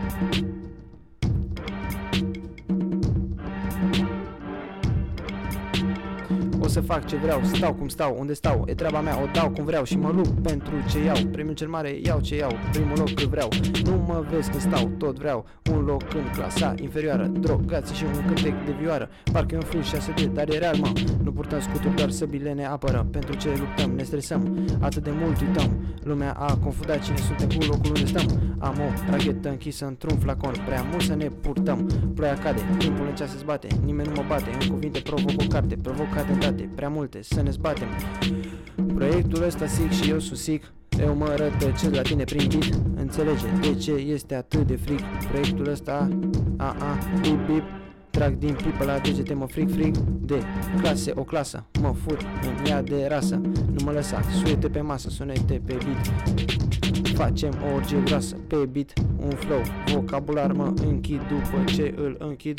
O să fac ce vreau, stau cum stau, unde stau, e treaba mea, o dau cum vreau și mă lupt pentru ce iau. Premiul cel mare, iau ce iau, primul loc cât vreau. Nu mă vezi când stau, tot vreau un loc în clasa inferioară. Drogații și un cântec de vioară, parcă e un film 6D, dar e real, mă. Nu purtăm scuturi, doar săbile ne apără. Pentru ce luptăm, ne stresăm, atât de mult uităm. Lumea a confundat cine suntem cu locul unde stăm. Am o rachetă închisă într-un flacon, prea mult să ne purtăm. Ploaia cade, timpul în ceas se zbate, nimeni nu mă bate. În cuvinte provoc o carte, provoc atentate, prea multe să ne zbatem. Proiectul ăsta sic și eu susic, eu mă rătăcesc la tine prin beat. Înțelege de ce este atât de fric. Proiectul ăsta, bip bip, trag din pipă la degete, mă fric de clase, o clasă, mă fut în ea de rasă. Nu mă lăsa, suiete pe masă, sunete pe beat. Facem o orgie groasă pe beat, un flow, vocabular mă închid după ce îl închid.